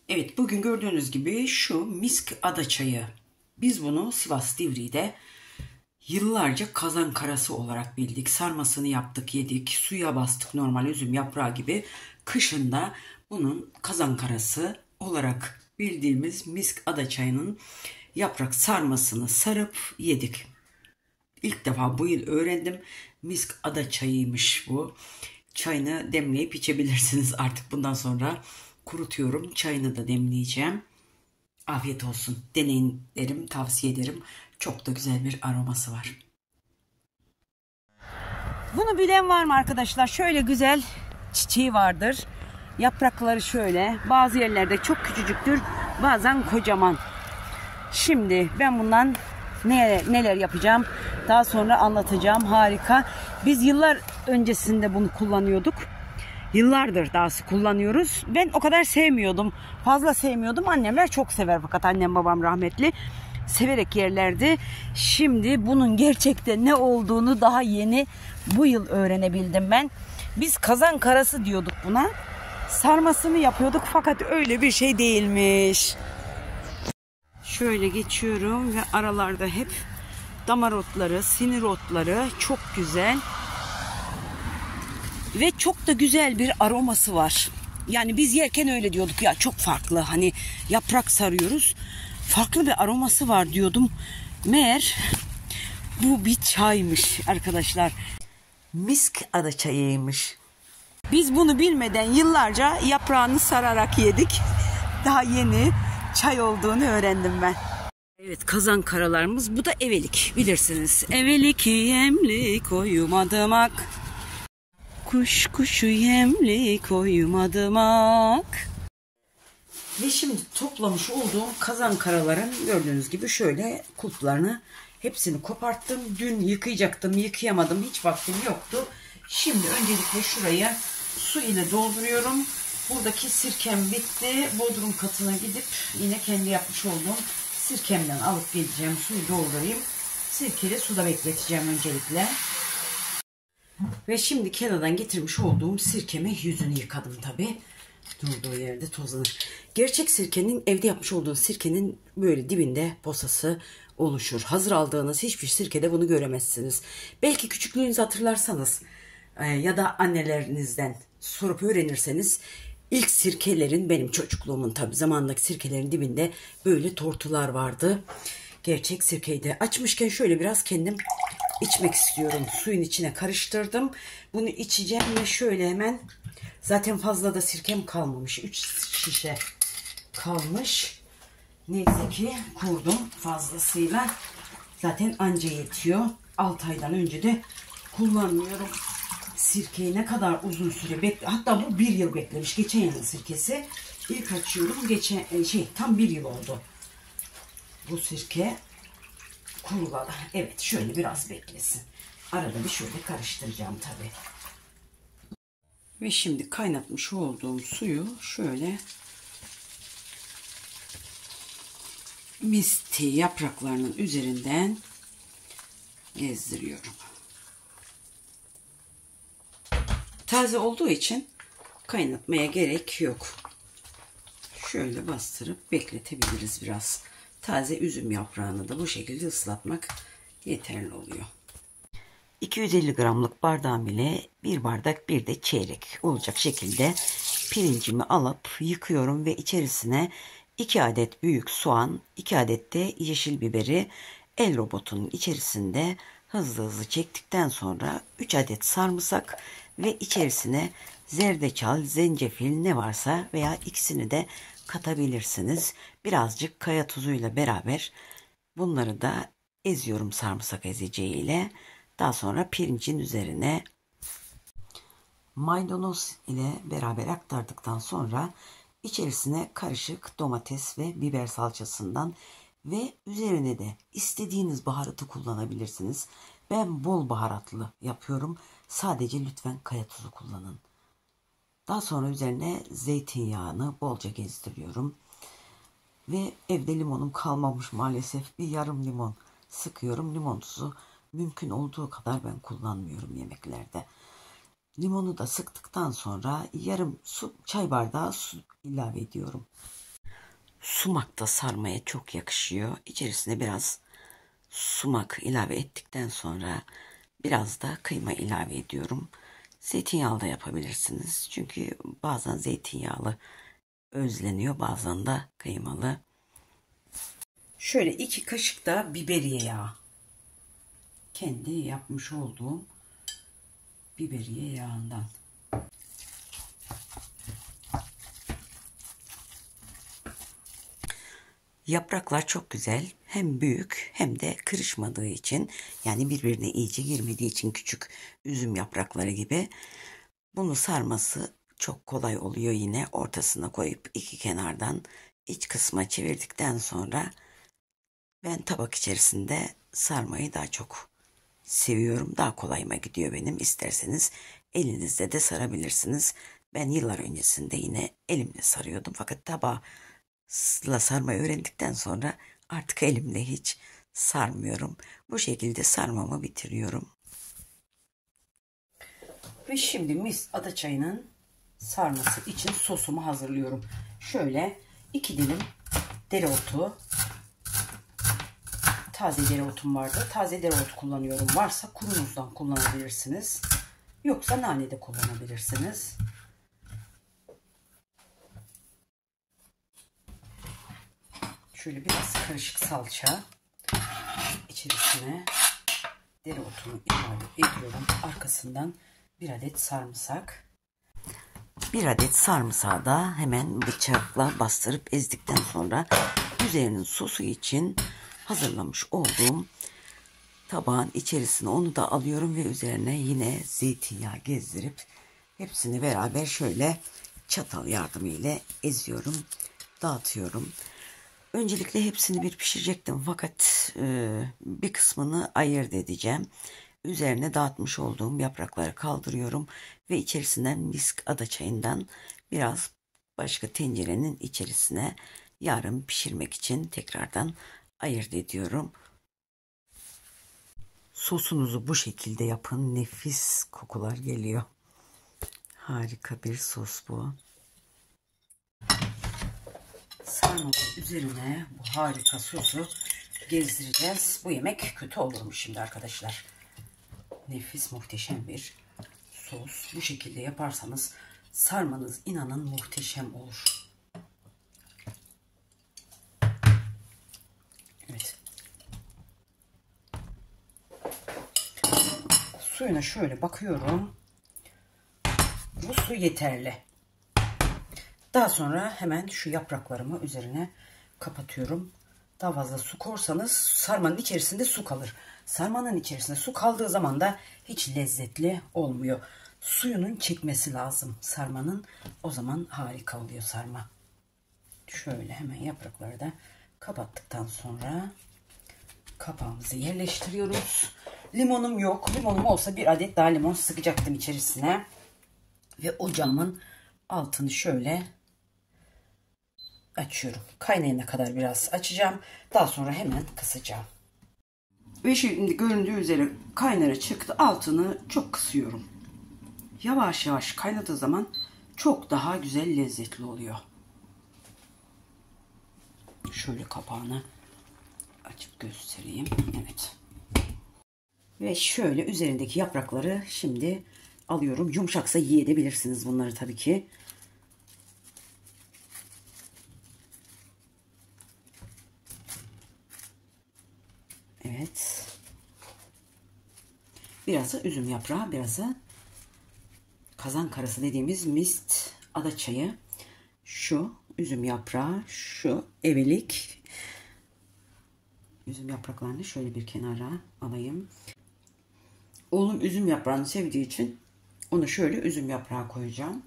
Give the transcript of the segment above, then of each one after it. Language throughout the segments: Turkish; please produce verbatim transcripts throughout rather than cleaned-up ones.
Evet, bugün gördüğünüz gibi şu misk ada çayı. Biz bunu Sivas Divriği'de yıllarca kazan karası olarak bildik. Sarmasını yaptık, yedik, suya bastık normal üzüm yaprağı gibi. Kışında bunun kazan karası olarak bildiğimiz misk ada çayının yaprak sarmasını sarıp yedik. İlk defa bu yıl öğrendim. Misk ada çayıymış bu. Çayını demleyip içebilirsiniz artık bundan sonra. Kurutuyorum. Çayını da demleyeceğim. Afiyet olsun. Deneyin derim, tavsiye ederim. Çok da güzel bir aroması var. Bunu bilen var mı arkadaşlar? Şöyle güzel çiçeği vardır. Yaprakları şöyle. Bazı yerlerde çok küçücüktür. Bazen kocaman. Şimdi ben bundan ne, neler yapacağım? Daha sonra anlatacağım. Harika. Biz yıllar öncesinde bunu kullanıyorduk. Yıllardır dahası kullanıyoruz. Ben o kadar sevmiyordum. Fazla sevmiyordum. Annemler çok sever fakat annem babam rahmetli. Severek yerlerdi. Şimdi bunun gerçekten ne olduğunu daha yeni bu yıl öğrenebildim ben. Biz kazan karası diyorduk buna. Sarmasını yapıyorduk fakat öyle bir şey değilmiş. Şöyle geçiyorum ve aralarda hep damar otları, sinir otları çok güzel. Ve çok da güzel bir aroması var. Yani biz yerken öyle diyorduk ya, çok farklı. Hani yaprak sarıyoruz. Farklı bir aroması var diyordum. Meğer bu bir çaymış arkadaşlar. Misk ada çayıymış. Biz bunu bilmeden yıllarca yaprağını sararak yedik. Daha yeni çay olduğunu öğrendim ben. Evet, kazan karalarımız. Bu da evelik, bilirsiniz. Evelik yemlik uyumadımak. Kuş kuşu yemli koymadımak. Ve şimdi toplamış olduğum kazan karaların gördüğünüz gibi şöyle kulplarını hepsini koparttım. Dün yıkayacaktım, yıkayamadım, hiç vaktim yoktu. Şimdi öncelikle şuraya su ile dolduruyorum. Buradaki sirkem bitti. Bodrum katına gidip yine kendi yapmış olduğum sirkemden alıp geleceğim. Suyu doldurayım. Sirkeli suda bekleteceğim öncelikle. Ve şimdi kenardan getirmiş olduğum sirkeme yüzünü yıkadım tabi. Durduğu yerde tozlanır. Gerçek sirkenin, evde yapmış olduğunuz sirkenin böyle dibinde posası oluşur. Hazır aldığınız hiçbir sirkede bunu göremezsiniz. Belki küçüklüğünüzü hatırlarsanız e, ya da annelerinizden sorup öğrenirseniz ilk sirkelerin, benim çocukluğumun tabi zamanındaki sirkelerin dibinde böyle tortular vardı. Gerçek sirkeyi de açmışken şöyle biraz kendim içmek istiyorum. Suyun içine karıştırdım. Bunu içeceğim ve şöyle hemen, zaten fazla da sirkem kalmamış. üç şişe kalmış. Neyse ki kurdum fazlasıyla. Zaten anca yetiyor. altı aydan önce de kullanmıyorum. Sirkeyi ne kadar uzun süre bekle. Hatta bu bir yıl beklemiş. Geçen yılın sirkesi. İlk açıyorum. Geçen şey tam bir yıl oldu. Bu sirke kuruladı. Evet, şöyle biraz beklesin. Arada bir şöyle karıştıracağım tabi. Ve şimdi kaynatmış olduğum suyu şöyle misti yapraklarının üzerinden gezdiriyorum. Taze olduğu için kaynatmaya gerek yok. Şöyle bastırıp bekletebiliriz biraz. Taze üzüm yaprağını da bu şekilde ıslatmak yeterli oluyor. iki yüz elli gramlık bardağım ile bir bardak bir de çeyrek olacak şekilde pirincimi alıp yıkıyorum ve içerisine iki adet büyük soğan, iki adet de yeşil biberi el robotunun içerisinde hızlı hızlı çektikten sonra üç adet sarımsak ve içerisine zerdeçal, zencefil ne varsa veya ikisini de katabilirsiniz. Birazcık kaya tuzuyla beraber bunları da eziyorum sarımsak ezeceğiyle. Daha sonra pirincin üzerine maydanoz ile beraber aktardıktan sonra içerisine karışık domates ve biber salçasından ve üzerine de istediğiniz baharatı kullanabilirsiniz. Ben bol baharatlı yapıyorum. Sadece lütfen kaya tuzu kullanın. Daha sonra üzerine zeytinyağını bolca gezdiriyorum. Ve evde limonum kalmamış maalesef. Bir yarım limon sıkıyorum. Limon tuzu mümkün olduğu kadar ben kullanmıyorum yemeklerde. Limonu da sıktıktan sonra yarım su, çay bardağı su ilave ediyorum. Sumak da sarmaya çok yakışıyor. İçerisine biraz sumak ilave ettikten sonra biraz da kıyma ilave ediyorum. Zeytinyağlı da yapabilirsiniz. Çünkü bazen zeytinyağlı özleniyor, bazen de kıymalı. Şöyle iki kaşık da biberiye yağı. Kendi yapmış olduğum biberiye yağından. Yapraklar çok güzel. Hem büyük hem de kırışmadığı için, yani birbirine iyice girmediği için, küçük üzüm yaprakları gibi. Bunu sarması çok kolay oluyor yine. Ortasına koyup iki kenardan iç kısma çevirdikten sonra ben tabak içerisinde sarmayı daha çok seviyorum. Daha kolayıma gidiyor benim. İsterseniz elinizde de sarabilirsiniz. Ben yıllar öncesinde yine elimle sarıyordum. Fakat tabağa sarmayı öğrendikten sonra artık elimle hiç sarmıyorum. Bu şekilde sarmamı bitiriyorum. Ve şimdi mis adaçayının sarması için sosumu hazırlıyorum. Şöyle iki dilim dereotu. Taze dereotum vardı. Taze dereotu kullanıyorum. Varsa kuru muzdan kullanabilirsiniz. Yoksa nane de kullanabilirsiniz. Şöyle biraz karışık salça. İçerisine dereotunu ilave ediyorum. Arkasından bir adet sarımsak. Bir adet sarımsağı da hemen bıçakla bastırıp ezdikten sonra üzerinin sosu için hazırlamış olduğum tabağın içerisine onu da alıyorum ve üzerine yine zeytinyağı gezdirip hepsini beraber şöyle çatal yardımıyla eziyorum, dağıtıyorum. Öncelikle hepsini bir pişirecektim fakat e, bir kısmını ayırt edeceğim. Üzerine dağıtmış olduğum yaprakları kaldırıyorum ve içerisinden misk adaçayından biraz başka tencerenin içerisine yarın pişirmek için tekrardan ayırt ediyorum. Sosunuzu bu şekilde yapın. Nefis kokular geliyor. Harika bir sos bu. Sarmanın üzerine bu harika sosu gezdireceğiz. Bu yemek kötü olur mu şimdi arkadaşlar? Nefis, muhteşem bir sos. Bu şekilde yaparsanız sarmanız inanın muhteşem olur. Evet. Suyuna şöyle bakıyorum. Bu su yeterli. Daha sonra hemen şu yapraklarımı üzerine kapatıyorum. Daha fazla su korsanız sarmanın içerisinde su kalır. Sarmanın içerisinde su kaldığı zaman da hiç lezzetli olmuyor. Suyunun çekmesi lazım sarmanın. O zaman harika oluyor sarma. Şöyle hemen yaprakları da kapattıktan sonra kapağımızı yerleştiriyoruz. Limonum yok. Limonum olsa bir adet daha limon sıkacaktım içerisine. Ve ocağımın altını şöyle açıyorum. Kaynayana kadar biraz açacağım. Daha sonra hemen kısacağım. Ve şimdi göründüğü üzere kaynara çıktı. Altını çok kısıyorum. Yavaş yavaş kaynadığı zaman çok daha güzel, lezzetli oluyor. Şöyle kapağını açıp göstereyim. Evet. Ve şöyle üzerindeki yaprakları şimdi alıyorum. Yumuşaksa yiyebilirsiniz bunları tabii ki. Evet. Biraz da üzüm yaprağı, biraz da kazan karası dediğimiz mist adaçayı. Şu üzüm yaprağı, şu evelik. Üzüm yapraklarını şöyle bir kenara alayım. Oğlum üzüm yaprağını sevdiği için onu şöyle üzüm yaprağı koyacağım.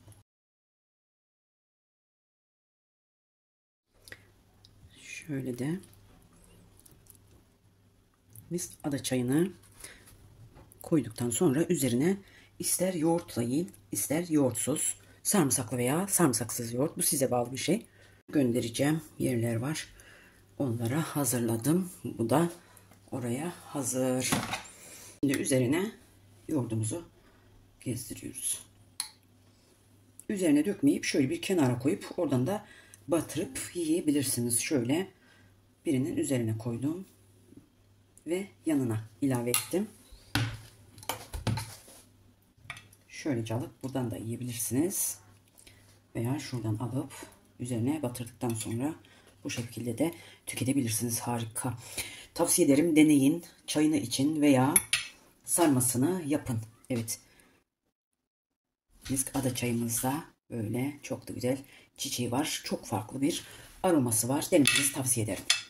Şöyle de mist adaçayını koyduktan sonra üzerine ister yoğurtla yiyin, ister yoğurtsuz, sarımsaklı veya sarımsaksız yoğurt. Bu size bağlı bir şey. Göndereceğim yerler var. Onlara hazırladım. Bu da oraya hazır. Şimdi üzerine yoğurdumuzu gezdiriyoruz. Üzerine dökmeyip şöyle bir kenara koyup oradan da batırıp yiyebilirsiniz. Şöyle birinin üzerine koydum ve yanına ilave ettim. Şöylece alıp buradan da yiyebilirsiniz. Veya şuradan alıp üzerine batırdıktan sonra bu şekilde de tüketebilirsiniz. Harika. Tavsiye ederim, deneyin. Çayını için veya sarmasını yapın. Evet. Biz ada çayımızda böyle çok da güzel çiçeği var. Çok farklı bir aroması var. Denemenizi tavsiye ederim.